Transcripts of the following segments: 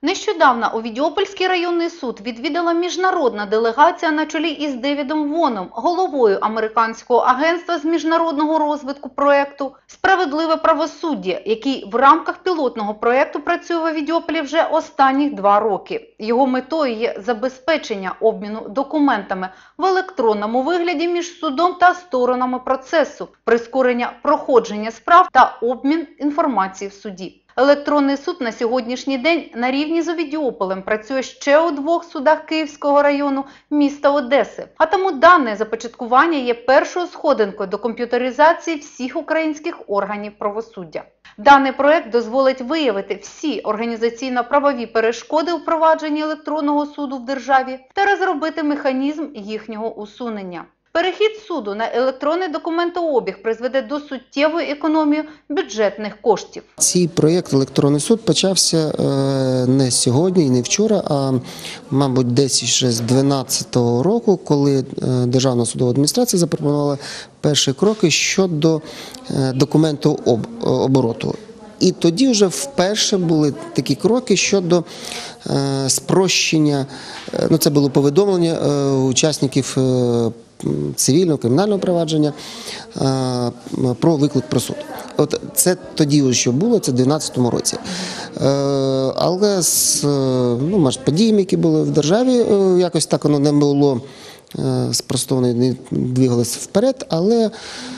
Нещодавно Овідіопольський районний суд відвідала міжнародна делегація на чолі із Девідом Воном, головою Американського агентства з міжнародного розвитку проєкту «Справедливе правосуддя», який в рамках пілотного проєкту працює в Овідіополі вже останніх 2 роки. Його метою є забезпечення обміну документами в електронному вигляді між судом та сторонами процесу, прискорення проходження справ та обмін інформації в суді. Електронний суд на сьогоднішній день на рівні з Овідіополем працює ще у 2 судах Київського району міста Одеси. А тому дане започаткування є першою сходинкою до комп'ютеризації всіх українських органів правосуддя. Даний проект дозволить виявити всі організаційно-правові перешкоди у впровадженні електронного суду в державі та розробити механізм їхнього усунення. Перехід суду на електронний документообіг призведе до суттєвої економії бюджетних коштів. Цей проєкт «Електронний суд» почався не сьогодні і не вчора, а, мабуть, десь ще з 2012 року, коли Державна судова адміністрація запропонувала перші кроки щодо документообороту. І тоді вже вперше були такі кроки щодо спрощення, це було повідомлення учасників цивільного, кримінального провадження про виклик про суд. От це тоді вже що було, це в 2012 році. Але з подіями, які були в державі, якось так воно не було спростовано, не двигалося вперед, але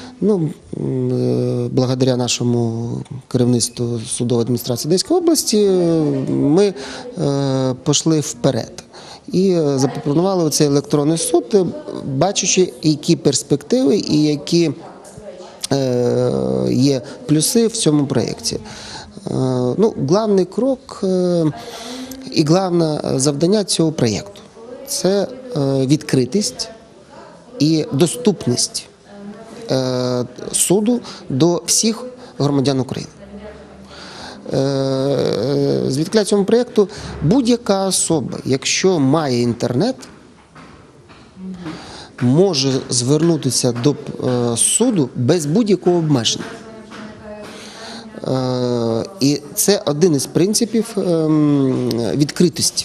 благодаря нашому керівництву судової адміністрації Одеської області ми пішли вперед. І запропонували цей електронний суд, бачачи, які перспективи і які є плюси в цьому проєкті. Головний крок і головне завдання цього проєкту – це відкритість і доступність суду до всіх громадян України. Звідки цьому проєкту будь-яка особа, якщо має інтернет, може звернутися до суду без будь-якого обмеження. І це один із принципів відкритості.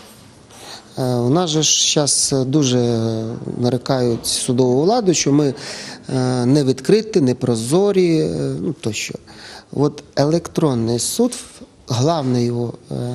У нас же зараз дуже нарікають судову владу, що ми не відкриті, не прозорі, тощо. От електронний суд, головний його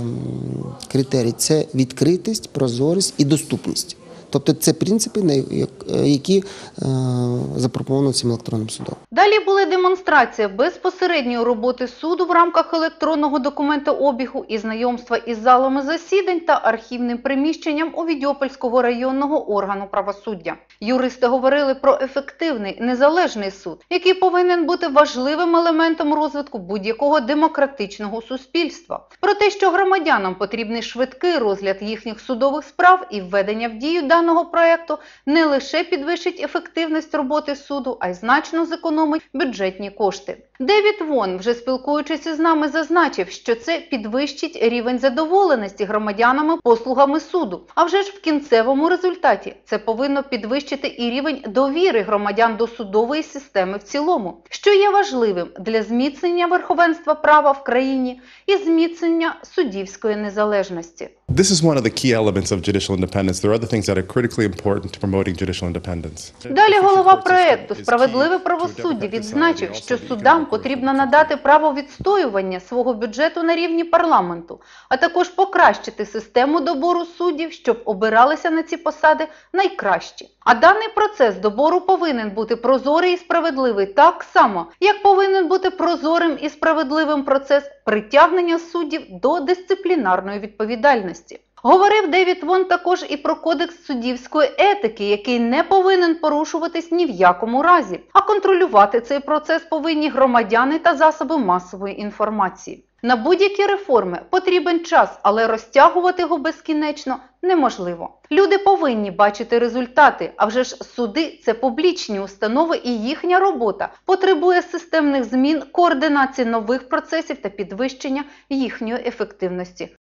критерій – це відкритість, прозорість і доступність. Тобто це принципи, які запропоновані цим електронним судом. Далі були демонстрація безпосередньої роботи суду в рамках електронного документообігу і знайомства із залами засідань та архівним приміщенням Овідіопольського районного органу правосуддя. Юристи говорили про ефективний, незалежний суд, який повинен бути важливим елементом розвитку будь-якого демократичного суспільства. Про те, що громадянам потрібний швидкий розгляд їхніх судових справ і введення в дію даного проєкту не лише підвищить ефективність роботи суду, а й значно зекономить бюджетні кошти. Девід Вон, вже спілкуючись із нами, зазначив, що це підвищить рівень задоволеності громадянами послугами суду. А вже ж в кінцевому результаті це повинно підвищити і рівень довіри громадян до судової системи в цілому, що є важливим для зміцнення верховенства права в країні і зміцнення суддівської незалежності. This is one of the key elements of judicial independence. There are other things that are critically important to promoting judicial independence. Далі голова проєкту «Справедливе правосуддя» відзначив, що судам потрібно надати право відстоювання свого бюджету на рівні парламенту, а також покращити систему добору суддів, щоб обиралися на ці посади найкращі. А даний процес добору повинен бути прозорий і справедливий так само, як повинен бути прозорим і справедливим процес притягнення суддів до дисциплінарної відповідальності. Говорив Девід Вон також і про кодекс суддівської етики, який не повинен порушуватись ні в якому разі, а контролювати цей процес повинні громадяни та засоби масової інформації. На будь-які реформи потрібен час, але розтягувати його безкінечно неможливо. Люди повинні бачити результати, а вже ж суди – це публічні установи і їхня робота потребує системних змін, координації нових процесів та підвищення їхньої ефективності.